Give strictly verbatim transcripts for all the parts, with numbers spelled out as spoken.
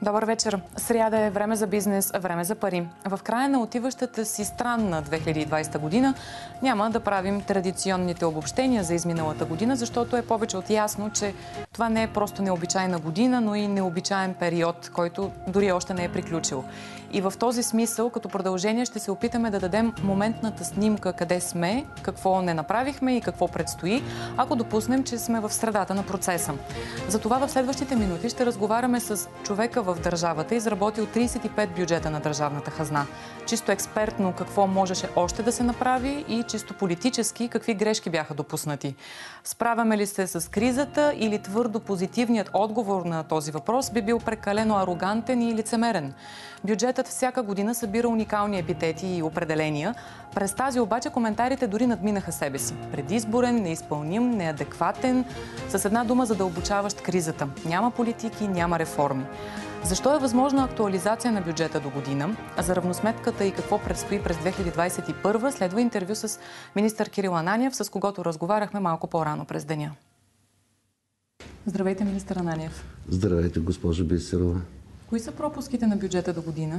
Добър вечер. Сряда е време за бизнес, време за пари. В края на отиващата си странна две хиляди и двадесета година няма да правим традиционните обобщения за изминалата година, защото е повече от ясно, че това не е просто необичайна година, но и необичаен период, който дори още не е приключил. И в този смисъл, като продължение, ще се опитаме да дадем моментната снимка къде сме, какво не направихме и какво предстои, ако допуснем, че сме в средата на процеса. Затова в следващите минути ще разговаряме с човека в държавата, изработил тридесет и пет бюджета на държавната хазна. Чисто експертно какво можеше още да се направи и чисто политически какви грешки бяха допуснати. Справяме ли се с кризата или твърдо позитивният отговор на този въпрос би бил прекалено арогантен и лицемерен? Бюджетът всяка година събира уникални епитети и определения. През тази обаче коментарите дори надминаха себе си. Предизборен, неизпълним, неадекватен, с една дума задълбочаващ кризата. Няма политики, няма реформи. Защо е възможна актуализация на бюджета до година? За равносметката и какво предстои през две хиляди двадесет и първа следва интервю с министър Кирил Ананиев, с когото разговаряхме малко по-рано през деня. Здравейте, министър Ананиев. Здравейте, госпожо Бисерова. Кои са пропуските на бюджета до година?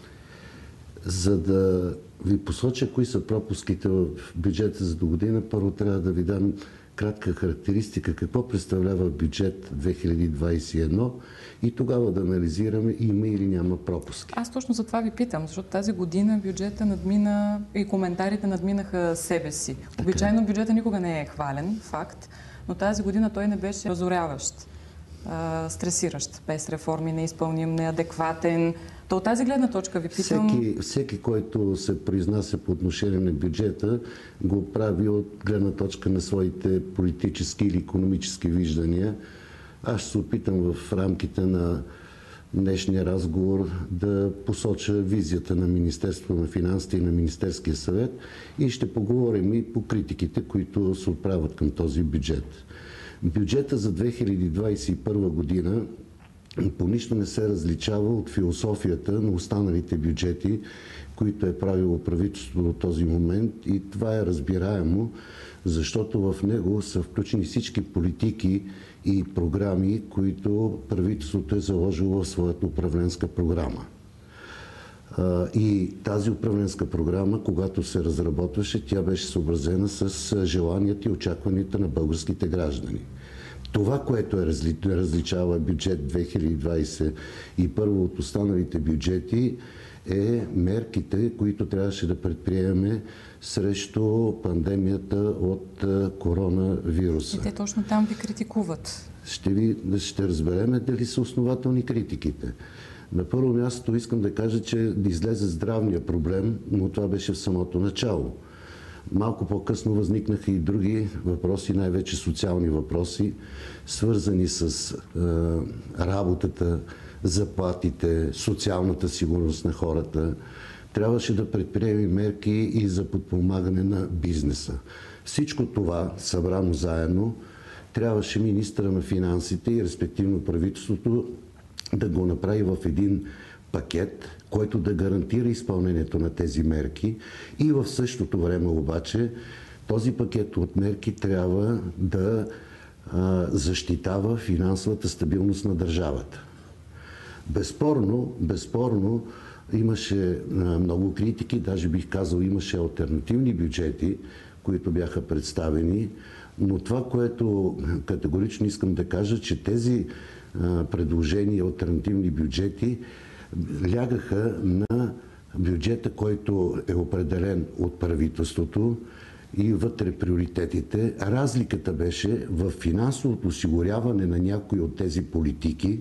За да ви посоча кои са пропуските в бюджета за до година, първо трябва да ви дам кратка характеристика какво представлява бюджет две хиляди двадесет и едно и тогава да анализираме има или няма пропуски. Аз точно за това ви питам, защото тази година бюджета надмина и коментарите надминаха себе си. Така. Обичайно бюджета никога не е хвален, факт, но тази година той не беше разоряващ, стресиращ, без реформи, неизпълним, неадекватен. То от тази гледна точка ви питам... Всеки, всеки, който се произнася по отношение на бюджета, го прави от гледна точка на своите политически или икономически виждания. Аз ще се опитам в рамките на днешния разговор да посоча визията на Министерството на финансите и на Министерския съвет и ще поговорим и по критиките, които се отправят към този бюджет. Бюджета за две хиляди двадесет и първа година по нищо не се различава от философията на останалите бюджети, които е правило правителството до този момент, и това е разбираемо, защото в него са включени всички политики и програми, които правителството е заложило в своята управленска програма. И тази управленска програма, когато се разработваше, тя беше съобразена с желанията и очакванията на българските граждани. Това, което е разли... различава бюджет две хиляди двадесет и първа от останалите бюджети, е мерките, които трябваше да предприемем срещу пандемията от коронавируса. И те точно там ви критикуват. Ще, ви, ще разбереме дали са основателни критиките. На първо място искам да кажа, че да излезе здравния проблем, но това беше в самото начало. Малко по-късно възникнаха и други въпроси, най-вече социални въпроси, свързани с е, работата, заплатите, социалната сигурност на хората. Трябваше да предприемем мерки и за подпомагане на бизнеса. Всичко това, събрано заедно, трябваше министъра на финансите и респективно правителството да го направи в един пакет, който да гарантира изпълнението на тези мерки, и в същото време обаче този пакет от мерки трябва да а, защитава финансовата стабилност на държавата. Безспорно, безспорно имаше а, много критики, даже бих казал имаше алтернативни бюджети, които бяха представени, но това, което категорично искам да кажа, че тези а, предложения, алтернативни бюджети лягаха на бюджета, който е определен от правителството и вътре приоритетите. Разликата беше в финансовото осигуряване на някои от тези политики,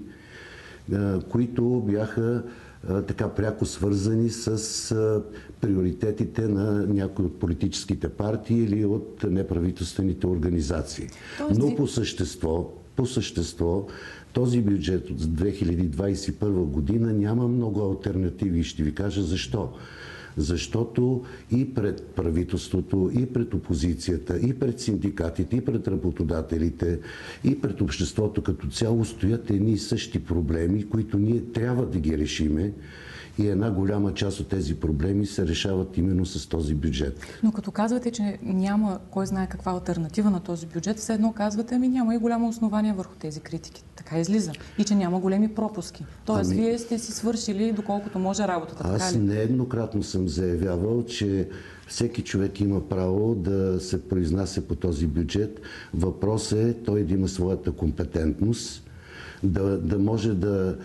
които бяха така пряко свързани с приоритетите на някои от политическите партии или от неправителствените организации. Но по същество, по същество този бюджет от две хиляди двадесет и първа година няма много алтернативи и ще ви кажа защо. Защото и пред правителството, и пред опозицията, и пред синдикатите, и пред работодателите, и пред обществото като цяло стоят едни и същи проблеми, които ние трябва да ги решиме. И една голяма част от тези проблеми се решават именно с този бюджет. Но като казвате, че няма кой знае каква алтернатива на този бюджет, все едно казвате, ами няма и голямо основание върху тези критики. Така излиза. И че няма големи пропуски. Тоест, ами... вие сте си свършили доколкото може работата. Аз така ли? нееднократно съм заявявал, че всеки човек има право да се произнася по този бюджет. Въпросът е той да има своята компетентност, да, да може да,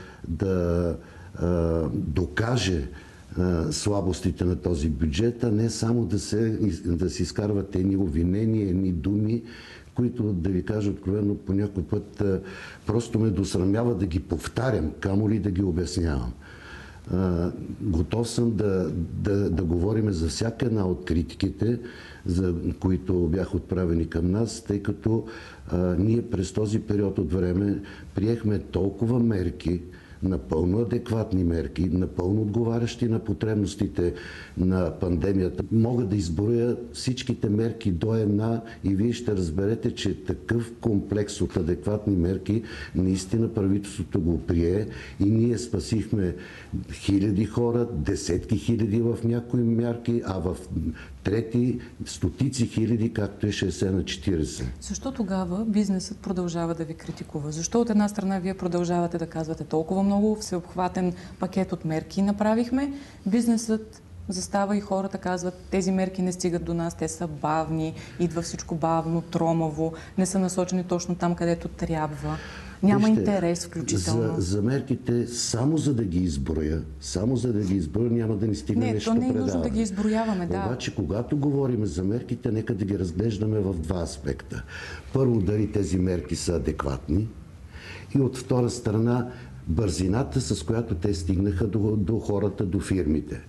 да а, докаже а, слабостите на този бюджет, а не само да се, да се изкарват едни обвинения, едни думи, които, да ви кажа откровено, по някой път а, просто ме досрамява да ги повтарям, камо ли да ги обяснявам. Uh, готов съм да, да, да говорим за всяка една от критиките, за които бяха отправени към нас, тъй като uh, ние през този период от време приехме толкова мерки, напълно адекватни мерки, напълно отговарящи на потребностите на пандемията. Мога да изброя всичките мерки до една и вие ще разберете, че такъв комплекс от адекватни мерки наистина правителството го прие и ние спасихме хиляди хора, десетки хиляди в някои мерки, а в трети стотици хиляди, както е шейсет на четирийсет. Защо тогава бизнесът продължава да ви критикува? Защо от една страна вие продължавате да казвате толкова много всеобхватен пакет от мерки направихме, бизнесът застава и хората казват, тези мерки не стигат до нас, те са бавни, идва всичко бавно, тромаво, не са насочени точно там, където трябва. Няма Вижте, интерес включително. За, за мерките, само за да ги изброя, само за да ги изброя, няма да ни стигне не, нещо предаване. Не, то не е предаване. нужно да ги изброяваме, да. Обаче, когато говорим за мерките, нека да ги разглеждаме в два аспекта. Първо, дали тези мерки са адекватни и от втора страна, бързината, с която те стигнаха до, до хората, до фирмите.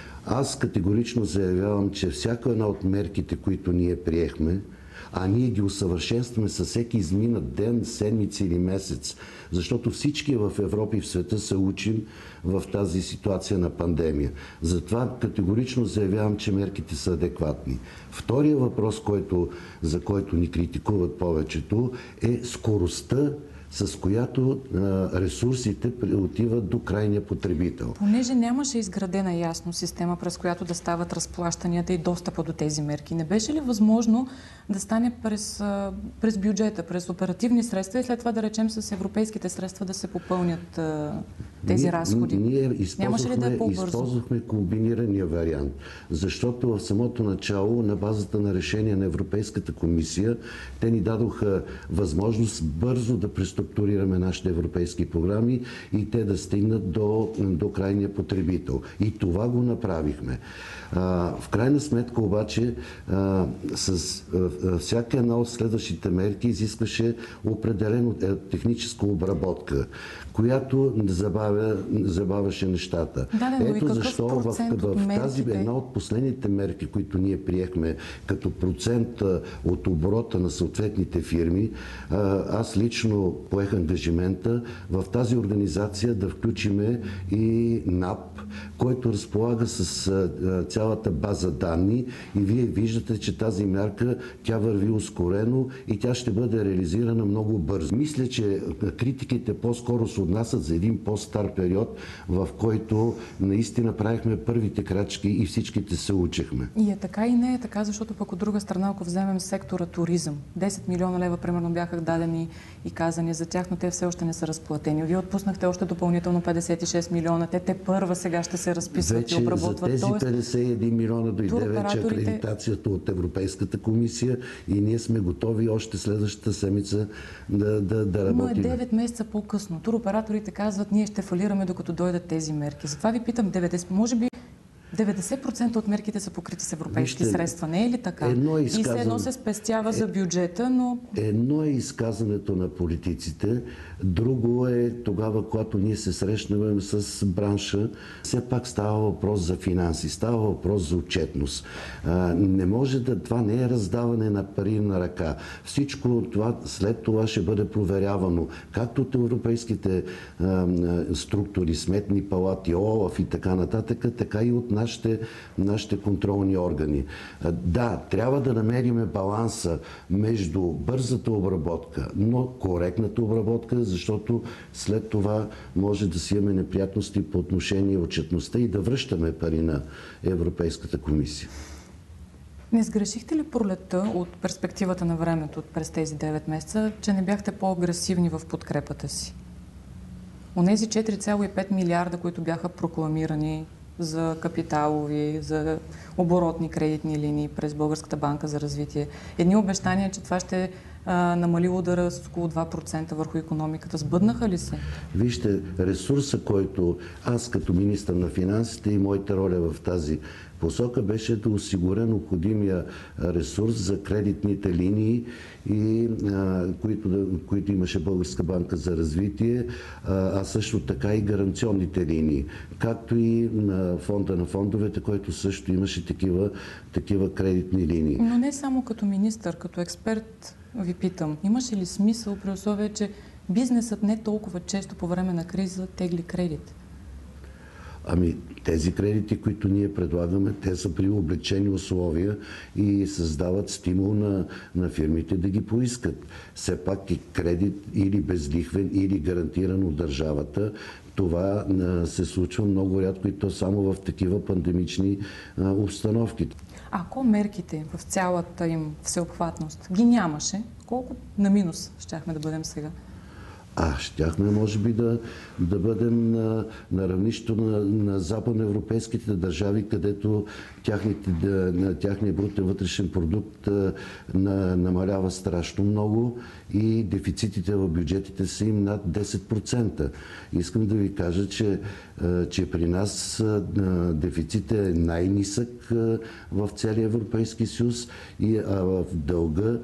Аз категорично заявявам, че всяка една от мерките, които ние приехме, а ние ги усъвършенстваме със всеки изминат ден, седмица или месец, защото всички в Европа и в света се учим в тази ситуация на пандемия. Затова категорично заявявам, че мерките са адекватни. Втория въпрос, който, за който ни критикуват повечето, е скоростта, с която а, ресурсите отиват до крайния потребител. Понеже нямаше изградена ясно система, през която да стават разплащанията и достъпа до тези мерки, не беше ли възможно да стане през, а, през бюджета, през оперативни средства и след това да речем с европейските средства да се попълнят а, тези ние, разходи? Ние Нямаше ли да е по-бързо? използвахме комбинирания вариант, защото в самото начало, на базата на решение на Европейската комисия, те ни дадоха възможност бързо да преструктурираме нашите европейски програми и те да стигнат до, до крайния потребител. И това го направихме. А, в крайна сметка обаче а, с а, всяка една от следващите мерки изискваше определено техническа обработка, която забавя, забавяше нещата. Да, да, Ето защо в, в тази една от последните мерки, които ние приехме като процент от оборота на съответните фирми, аз лично поех ангажимента в тази организация да включиме и НАП, който разполага с цялата база данни и вие виждате, че тази мярка тя върви ускорено и тя ще бъде реализирана много бързо. Мисля, че критиките по-скоро се отнасят за един по-стар период, в който наистина правихме първите крачки и всичките се учехме. И е така и не е така, защото пък от друга страна, ако вземем сектора туризъм, десет милиона лева примерно бяха дадени и казани за тях, но те все още не са разплатени. Вие отпуснахте още допълнително петдесет и шест милиона. Те те първа сега ще се разписват вече и обработват. За тези петдесет и един милиона дойде вече акредитацията от Европейската комисия и ние сме готови още следващата седмица да, да, да работим. Но е девет месеца по-късно. Туроператорите казват, ние ще фалираме докато дойдат тези мерки. Затова ви питам, деветдесет, може би деветдесет процента от мерките са покрити с европейски Вижте, средства. Не е ли така? Едно е изказан... И все едно се спестява е... за бюджета, но... Едно е изказването на политиците, друго е тогава, когато ние се срещнем с бранша. Все пак става въпрос за финанси, става въпрос за отчетност. А, не може да... Това не е раздаване на пари на ръка. Всичко това след това ще бъде проверявано. Както от европейските а, структури, сметни палати, ОЛАФ и така нататък, така и от нашите, нашите контролни органи. Да, трябва да намерим баланса между бързата обработка, но коректната обработка, защото след това може да си имаме неприятности по отношение отчетността и да връщаме пари на Европейската комисия. Не сгрешихте ли пролетта от перспективата на времето през тези девет месеца, че не бяхте по-агресивни в подкрепата си? Онези четири цяло и пет милиарда, които бяха прокламирани за капиталови, за оборотни кредитни линии през Българската банка за развитие. Едни обещания, че това ще а, намали удара с около два процента върху икономиката. Сбъднаха ли се? Вижте, ресурса, който аз като министър на финансите и моята роля в тази посока беше да осигуря необходимия ресурс за кредитните линии, и, а, които, да, които имаше Българска банка за развитие, а, а също така и гаранционните линии, както и на фонда на фондовете, който също имаше такива, такива кредитни линии. Но не само като министър, като експерт ви питам, имаше ли смисъл при условие, че бизнесът не толкова често по време на криза тегли кредит? Ами, тези кредити, които ние предлагаме, те са при облегчени условия и създават стимул на, на фирмите да ги поискат. Все пак и кредит или безлихвен, или гарантиран от държавата, това а, се случва много рядко и то само в такива пандемични а, обстановки. Ако мерките в цялата им всеобхватност ги нямаше, колко на минус щяхме да бъдем сега? А, щяхме, може би, да, да бъдем на, на равнището на, на западноевропейските държави, където тяхните, да, на тяхния брутен вътрешен продукт на, намалява страшно много и дефицитите в бюджетите са им над десет процента. Искам да ви кажа, че, че при нас дефицитът е най-нисък в целия Европейски съюз и а в дълга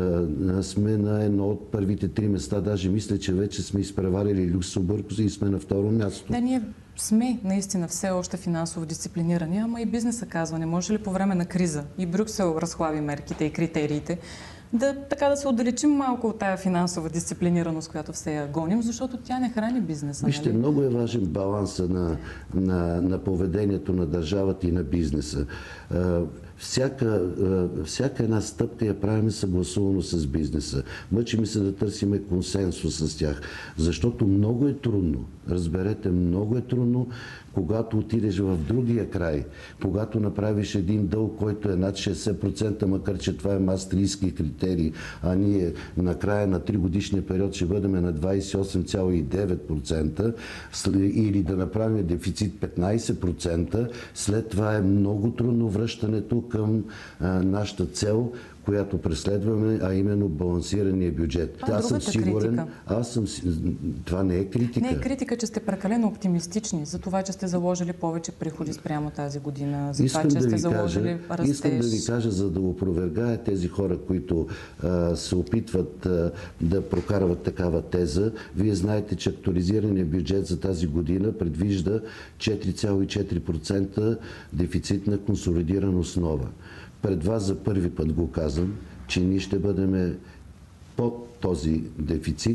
сме на едно от първите три места. Даже мисля, че вече сме изпреварили Люксембург и сме на второ място. Да, ние сме наистина все още финансово дисциплинирани, ама и бизнеса казва, не може ли по време на криза и Брюксел разхлаби мерките и критериите, да, така да се отдалечим малко от тая финансова дисциплинираност, която все я гоним, защото тя не храни бизнеса. Вижте, нали? много е важен баланса на, на, на поведението на държавата и на бизнеса. Всяка, всяка една стъпка я правим съгласувано с бизнеса. Мъчим се да търсиме консенсус с тях, защото много е трудно, разберете, много е трудно, когато отидеш в другия край, когато направиш един дълг, който е над шейсет процента, макар че това е мастрийски критерий, а ние на края на три годишния период ще бъдем на двадесет и осем цяло и девет процента, или да направим дефицит петнадесет процента, след това е много трудно връщането към а, нашата цел, която преследваме, а именно балансирания бюджет. Това аз съм сигурен, критика. аз съм, това не е критика. Не е критика, че сте прекалено оптимистични за това, че сте заложили повече приходи спрямо тази година, за искам това, че да сте ви заложили кажа, растеж. Искам да ви кажа, за да опровергая тези хора, които а, се опитват а, да прокарват такава теза. Вие знаете, че актуализираният бюджет за тази година предвижда четири цяло и четири процента дефицит на консолидирана основа. Пред вас за първи път го казвам, че ние ще бъдем под този дефицит,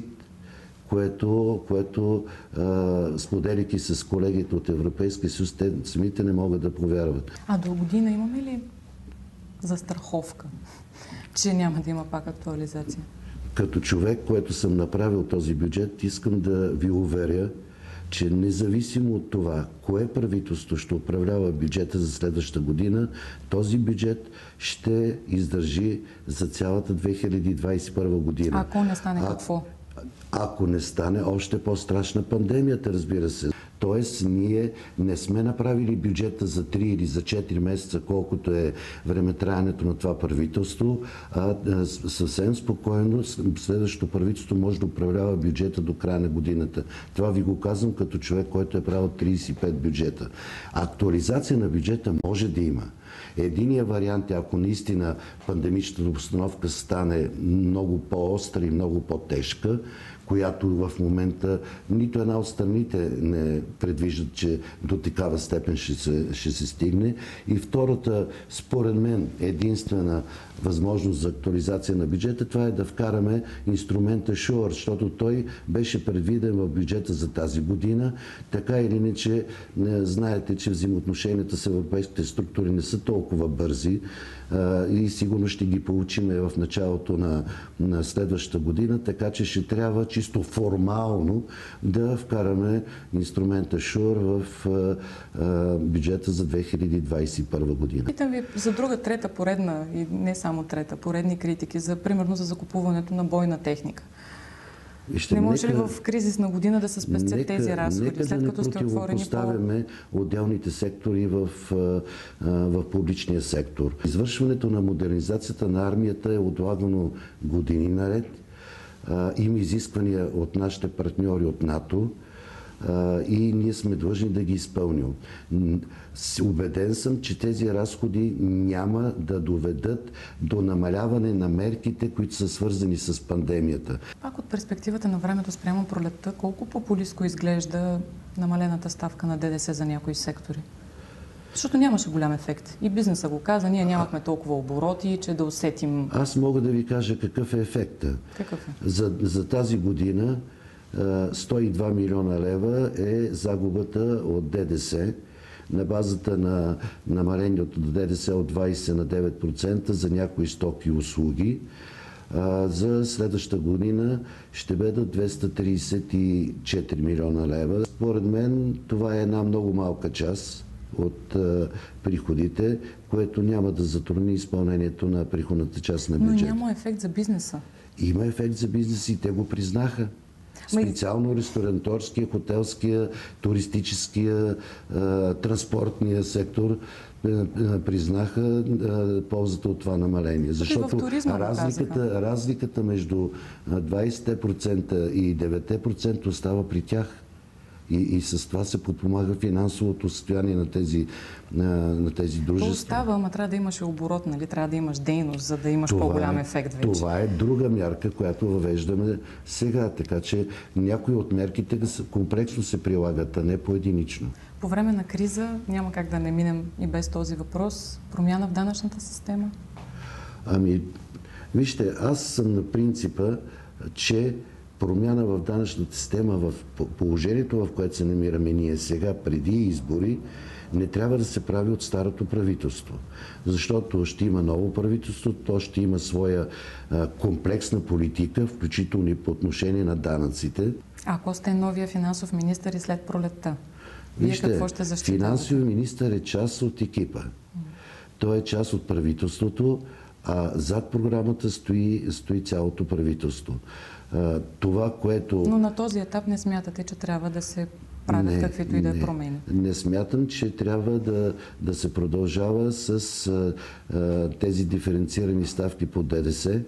което, което а, споделяйки с колегите от Европейския съюз, те самите не могат да повярват. А до година имаме ли застраховка, че няма да има пак актуализация? Като човек, който съм направил този бюджет, искам да ви уверя, че независимо от това, кое правителство ще управлява бюджета за следващата година, този бюджет ще издържи за цялата две хиляди двадесет и първа година. Ако не стане а, какво? Ако не стане още по-страшна пандемията, разбира се. Тоест, ние не сме направили бюджета за три или за четири месеца, колкото е времетраенето на това правителство, а съвсем спокойно следващото правителство може да управлява бюджета до края на годината. Това ви го казвам като човек, който е правил тридесет и пет бюджета. Актуализация на бюджета може да има. Единият вариант е, ако наистина пандемичната обстановка стане много по-остра и много по-тежка, която в момента нито една от страните не предвиждат, че до такава степен ще се, ще се стигне. И втората, според мен, единствена възможност за актуализация на бюджета, това е да вкараме инструмента Шуър, защото той беше предвиден в бюджета за тази година. Така или иначе, знаете, че взаимоотношенията с европейските структури не са толкова бързи. и сигурно ще ги получим в началото на, на следващата година, така че ще трябва чисто формално да вкараме инструмента ШУР в бюджета за две хиляди двадесет и първа година. Питам ви за друга трета поредна и не само трета, поредни критики, за примерно за закупуването на бойна техника. Вижте, не може нека, ли в кризисна година да се спестят нека, тези разходи, нека след да като сте отворени по... поставяме отделните сектори в, в публичния сектор. Извършването на модернизацията на армията е отлагано години наред. Има изисквания от нашите партньори от НАТО и ние сме длъжни да ги изпълним. Убеден съм, че тези разходи няма да доведат до намаляване на мерките, които са свързани с пандемията. Пак от перспективата на времето спрямо пролетта, колко популистко изглежда намалената ставка на ДДС за някои сектори? Защото нямаше голям ефект. И бизнеса го каза, ние нямахме толкова обороти, че да усетим... Аз мога да ви кажа какъв е ефекта. Какъв е? За, за тази година сто и два милиона лева е загубата от ДДС на базата на намалението от ДДС от двадесет на девет процента за някои стоки и услуги. За следващата година ще бъдат двеста тридесет и четири милиона лева. Според мен това е една много малка част от приходите, което няма да затрудни изпълнението на приходната част на бюджета. Но няма ефект за бизнеса. Има ефект за бизнеса и те го признаха. Специално ресторанторския, хотелския, туристическия, транспортния сектор признаха ползата от това намаление. Защото разликата, разликата между двадесет процента и девет процента остава при тях. И, и с това се подпомага финансовото състояние на тези, на, на тези дружества. То остава, ама трябва да имаш оборот, нали? Трябва да имаш дейност, за да имаш по-голям ефект вече. Това е друга мярка, която въвеждаме сега. Така че някои от мерките комплексно се прилагат, а не поединично. По време на криза няма как да не минем и без този въпрос. Промяна в данъчната система? Ами, вижте, аз съм на принципа, че промяна в данъчната система, в положението, в което се намираме ние сега, преди избори, не трябва да се прави от старото правителство. Защото ще има ново правителство, то ще има своя а, комплексна политика, включително и по отношение на данъците. Ако сте новия финансов министър и след пролетта, вие Вижте, какво ще защитавате? Финансовият министър е част от екипа. Той е част от правителството, а зад програмата стои, стои цялото правителство. Това, което... Но на този етап не смятате, че трябва да се правят не, каквито и да е промени? Не смятам, че трябва да, да се продължава с а, тези диференцирани ставки по ДДС.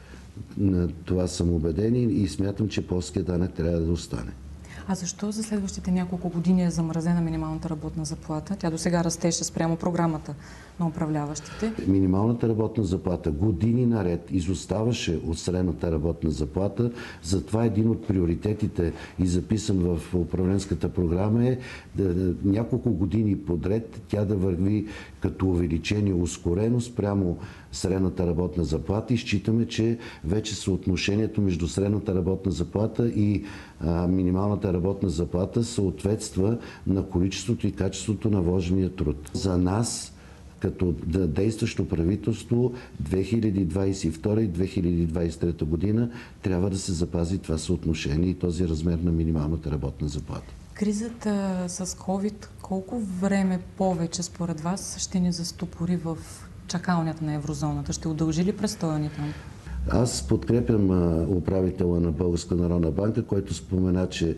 На това съм убеден и смятам, че плоския данък трябва да остане. А защо за следващите няколко години е замразена минималната работна заплата? Тя до сега растеше спрямо програмата на управляващите. Минималната работна заплата години наред изоставаше от средната работна заплата. Затова един от приоритетите и записан в управленската програма е да, няколко години подред тя да върви като увеличение ускорено спрямо средната работна заплата и считаме, че вече съотношението между средната работна заплата и а, минималната работна заплата съответства на количеството и качеството на вложения труд. За нас, като действащо правителство, две хиляди двадесет и втора и две хиляди двадесет и трета година трябва да се запази това съотношение и този размер на минималната работна заплата. Кризата с COVID колко време повече според вас ще ни застопори в чакалнята на еврозоната? Ще удължи ли престоя ни там? Аз подкрепям управителя на Българска народна банка, който спомена, че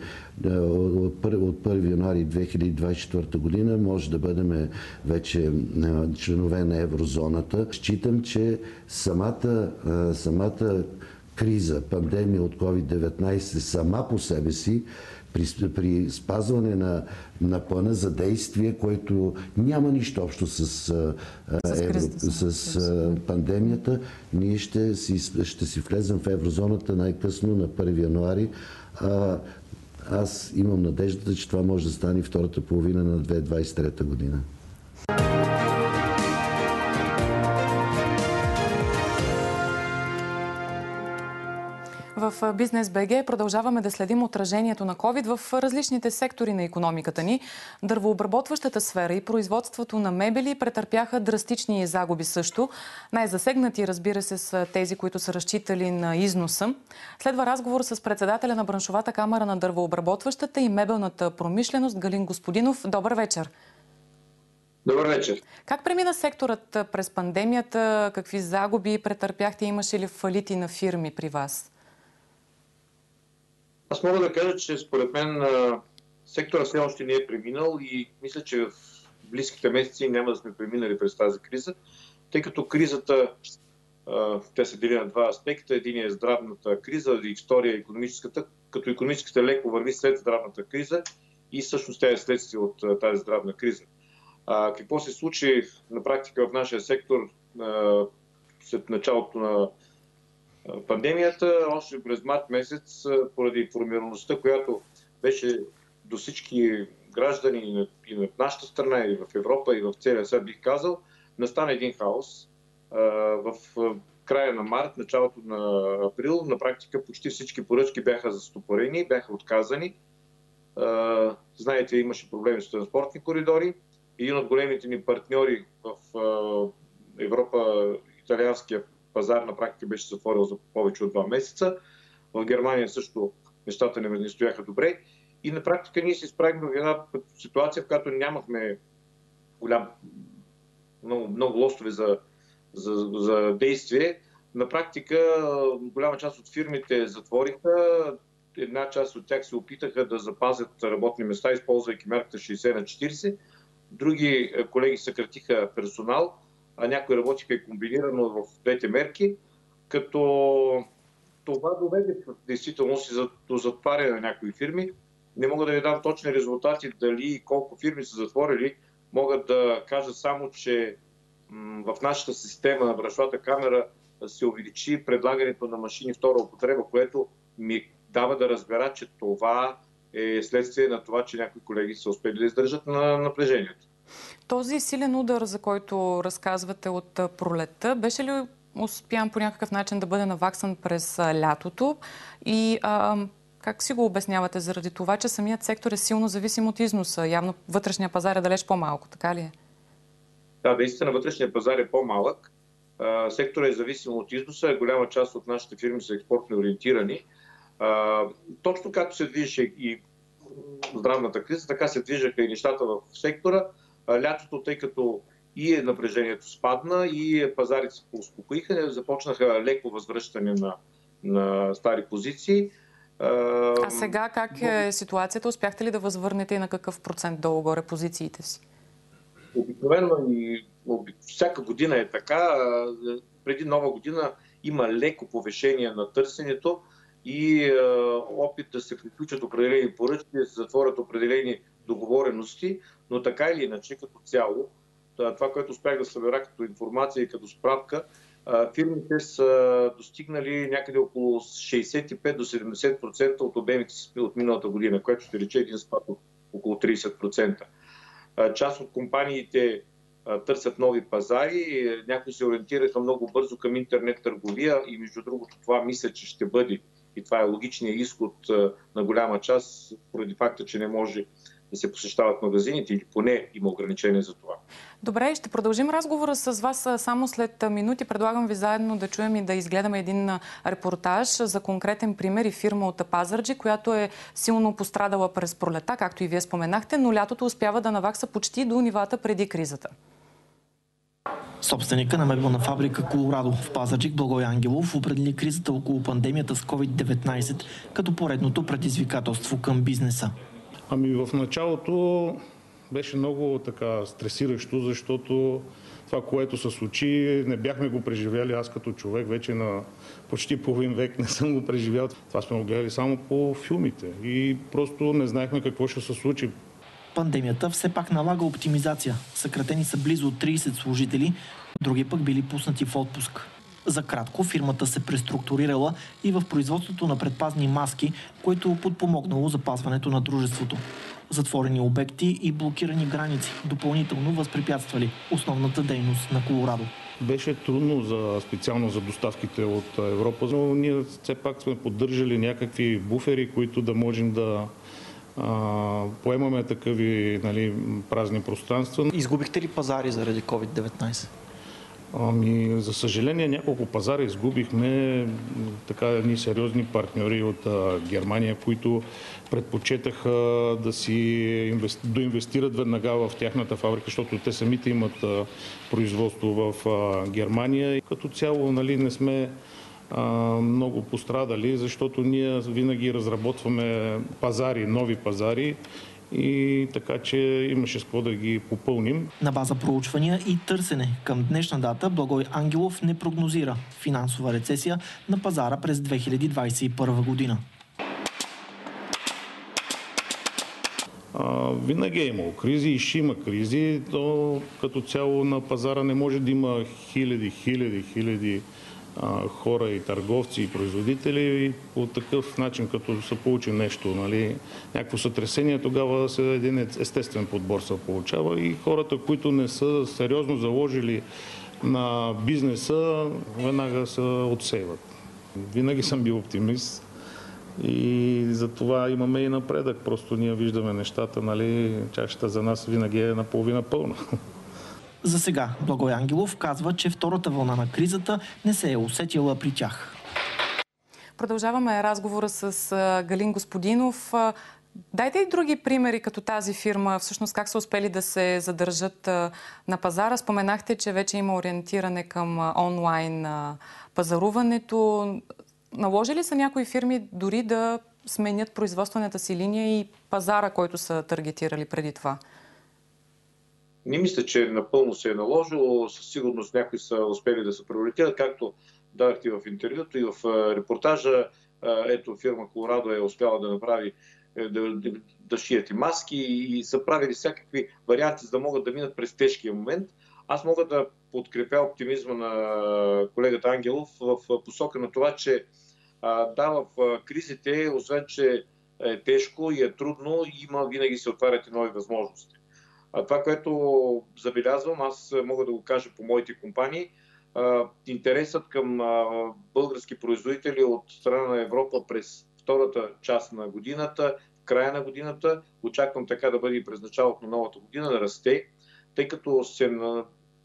от първи януари две хиляди двадесет и четвърта година може да бъдем вече членове на еврозоната. Считам, че самата, самата криза, пандемия от ковид деветнадесет сама по себе си, При, при спазване на, на плана за действие, който няма нищо общо с, с, евро, с, с пандемията, ние ще си, ще си влезем в еврозоната най-късно на първи януари. А, аз имам надеждата, че това може да стане втората половина на две хиляди двадесет и трета година. В Бизнес БГ продължаваме да следим отражението на ковид в различните сектори на икономиката ни. Дървообработващата сфера и производството на мебели претърпяха драстични загуби също. Най-засегнати, разбира се, са тези, които са разчитали на износа. Следва разговор с председателя на Браншовата камара на дървообработващата и мебелната промишленост Галин Господинов. Добър вечер! Добър вечер! Как премина секторът през пандемията? Какви загуби претърпяхте? Имаше ли фалити на фирми при вас? Аз мога да кажа, че според мен сектора все още не е преминал и мисля, че в близките месеци няма да сме преминали през тази криза, тъй като кризата, те се дели на два аспекта. Един е здравната криза и втория е икономическата, като икономическата леко върви след здравната криза и всъщност тя е следствие от тази здравна криза. А, какво се случи на практика в нашия сектор а, след началото на а, пандемията? Още през март месец, а, поради информираността, която беше до всички граждани и на, и на нашата страна, и в Европа, и в целия свят, бих казал, настана един хаос. А, в а, края на март, началото на април, на практика почти всички поръчки бяха застопорени, бяха отказани. А, знаете, имаше проблеми с транспортни коридори. Един от големите ни партньори в Европа, италианския пазар, на практика беше затворил за повече от два месеца. В Германия също нещата не стояха добре. И на практика ние се изправихме в една ситуация, в която нямахме голям, много, много лостове за, за, за действие. На практика голяма част от фирмите затвориха. Една част от тях се опитаха да запазят работни места, използвайки мярката шейсет на четирийсет. Други колеги съкратиха персонал, а някои работиха и комбинирано в двете мерки, като това доведе в действителност до затваряне на някои фирми. Не мога да ви дам точни резултати дали и колко фирми са затворили. Мога да кажа само, че в нашата система на Браншовата камера се увеличи предлагането на машини втора употреба, което ми дава да разбера, че това е следствие на това, че някои колеги са успели да издържат на напрежението. Този силен удар, за който разказвате от пролетта, беше ли успян по някакъв начин да бъде наваксан през лятото? И а, как си го обяснявате заради това, че самият сектор е силно зависим от износа? Явно вътрешния пазар е далеч по-малко, така ли е? Да, наистина вътрешния пазар е по-малък. Секторът е зависим от износа. Голяма част от нашите фирми са експортно ориентирани. Uh, точно както се движеше и здравната криза, така се движаха и нещата в сектора. Uh, лятото, тъй като и напрежението спадна, и пазарите се успокоиха, започнаха леко възвръщане на, на стари позиции. Uh, а сега как е ситуацията? Успяхте ли да възвърнете и на какъв процент долу-горе позициите си? Обикновено и всяка година е така. Преди нова година има леко повишение на търсенето и е, опит да се приключат определени поръчки, да се затворят определени договорености, но така или иначе като цяло, това, което успях да събера като информация и като справка, фирмите са достигнали някъде около шейсет и пет до седемдесет процента от обемите си от миналата година, което ще рече един спад от около трийсет процента. Част от компаниите търсят нови пазари, някои се ориентираха много бързо към интернет търговия и между другото това мисля, че ще бъде и това е логичният изход на голяма част, поради факта, че не може да се посещават магазините или поне има ограничения за това. Добре, ще продължим разговора с вас само след минути. Предлагам ви заедно да чуем и да изгледаме един репортаж за конкретен пример и фирма от Пазарджик, която е силно пострадала през пролета, както и вие споменахте, но лятото успява да навакса почти до нивата преди кризата. Собственика на мебелна фабрика Колорадо в Пазарджик Благой Ангелов определи кризата около пандемията с ковид деветнайсет като поредното предизвикателство към бизнеса. Ами в началото беше много така стресиращо, защото това, което се случи, не бяхме го преживяли. Аз като човек вече на почти половин век не съм го преживял. Това сме го гледали само по филмите и просто не знаехме какво ще се случи. Пандемията все пак налага оптимизация. Съкратени са близо трийсет служители, други пък били пуснати в отпуск. За кратко фирмата се преструктурирала и в производството на предпазни маски, което подпомогнало запазването на дружеството. Затворени обекти и блокирани граници допълнително възпрепятствали основната дейност на Колорадо. Беше трудно за, специално за доставките от Европа, но ние все пак сме поддържали някакви буфери, които да можем да а, поемаме такъви, нали, празни пространства. Изгубихте ли пазари заради ковид деветнайсет? Ами, за съжаление, няколко пазара изгубихме, така едни сериозни партньори от а, Германия, които предпочетаха да си инвести... доинвестират веднага в тяхната фабрика, защото те самите имат а, производство в а, Германия. И като цяло, нали, не сме а, много пострадали, защото ние винаги разработваме пазари, нови пазари. И така, че имаше с какво да ги попълним. На база проучвания и търсене към днешна дата Благой Ангелов не прогнозира финансова рецесия на пазара през две хиляди двадесет и първа година. А, винаги е имало кризи и ще има кризи. То като цяло на пазара не може да има хиляди, хиляди, хиляди а, хора и търговци и производители и по такъв начин, като се получи нещо, нали, някакво сътресение, тогава се един естествен подбор се получава и хората, които не са сериозно заложили на бизнеса, веднага се отсейват. Винаги съм бил оптимист. И за това имаме и напредък. Просто ние виждаме нещата, нали, чашата за нас винаги е наполовина пълна. За сега Благой Ангелов казва, че втората вълна на кризата не се е усетила при тях. Продължаваме разговора с Галин Господинов. Дайте и други примери като тази фирма, всъщност как са успели да се задържат на пазара. Споменахте, че вече има ориентиране към онлайн пазаруването. Наложи ли са някои фирми дори да сменят производствената си линия и пазара, който са таргетирали преди това? Не мисля, че напълно се е наложило. Със сигурност някои са успели да се приоритетират, както дадахте в интервюто и в репортажа. Ето, фирма Колорадо е успяла да направи, да, да, да шият и маски и са правили всякакви варианти, за да могат да минат през тежкия момент. Аз мога да подкрепя оптимизма на колегата Ангелов в посока на това, че да, в кризите, освен че е тежко и е трудно, има, винаги се отварят и нови възможности. А това, което забелязвам, аз мога да го кажа по моите компании, интересът към български производители от страна на Европа през втората част на годината, в края на годината, очаквам така да бъде и през началото на новата година, да расте, тъй като се на...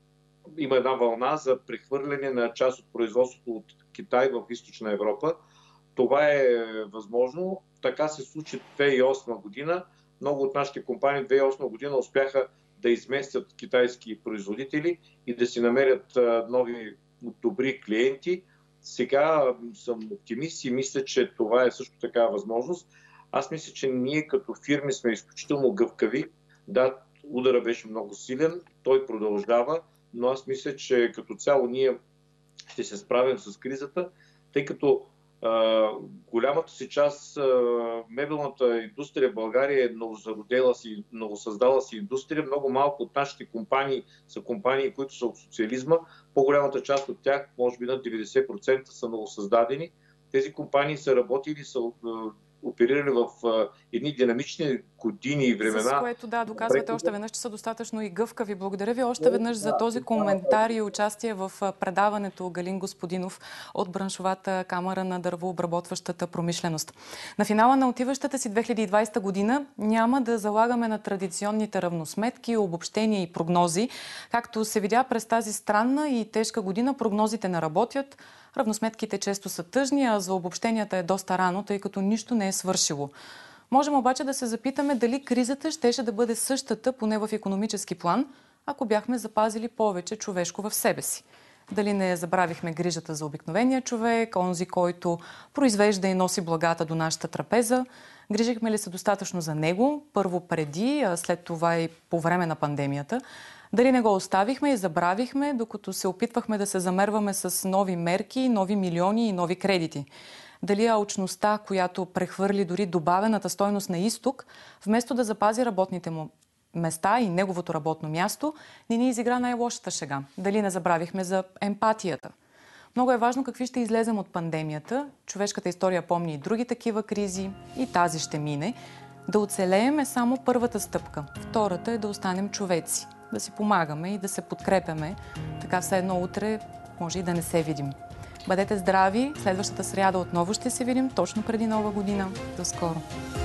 има една вълна за прехвърляне на част от производството от Китай в източна Европа. Това е възможно. Така се случи две хиляди и осма година. Много от нашите компании в две хиляди и осма година успяха да изместят китайски производители и да си намерят нови добри клиенти. Сега съм оптимист и мисля, че това е също така възможност. Аз мисля, че ние като фирми сме изключително гъвкави. Да, удара беше много силен, той продължава, но аз мисля, че като цяло ние ще се справим с кризата, тъй като а, голямата си част а, мебелната индустрия в България е новозародела си, новосъздала си индустрия. Много малко от нашите компании са компании, които са от социализма. По-голямата част от тях, може би на деветдесет процента, са новосъздадени. Тези компании са работили, са оперирали в а, едни динамични години и времена. С което, да, доказвате още веднъж, че са достатъчно и гъвкави. Благодаря ви още веднъж за този коментар и участие в предаването, Галин Господинов от Браншовата камара на дървообработващата промишленост. На финала на отиващата си две хиляди и двадесета година няма да залагаме на традиционните равносметки, обобщения и прогнози. Както се видя през тази странна и тежка година, прогнозите не работят. Равносметките често са тъжни, а за обобщенията е доста рано, тъй като нищо не е свършило. Можем обаче да се запитаме дали кризата щеше да бъде същата, поне в икономически план, ако бяхме запазили повече човешко в себе си. Дали не забравихме грижата за обикновения човек, онзи, който произвежда и носи благата до нашата трапеза. Грижихме ли се достатъчно за него, първо преди, а след това и по време на пандемията? Дали не го оставихме и забравихме, докато се опитвахме да се замерваме с нови мерки, нови милиони и нови кредити? Дали алчността, която прехвърли дори добавената стойност на изток, вместо да запази работните му места и неговото работно място, не ни изигра най-лошата шега? Дали не забравихме за емпатията? Много е важно какви ще излезем от пандемията. Човешката история помни и други такива кризи, и тази ще мине. Да оцелеем е само първата стъпка. Втората е да останем човеци. да си помагаме и да се подкрепяме. Така все едно утре може и да не се видим. Бъдете здрави! Следващата сряда отново ще се видим точно преди Нова година. До скоро!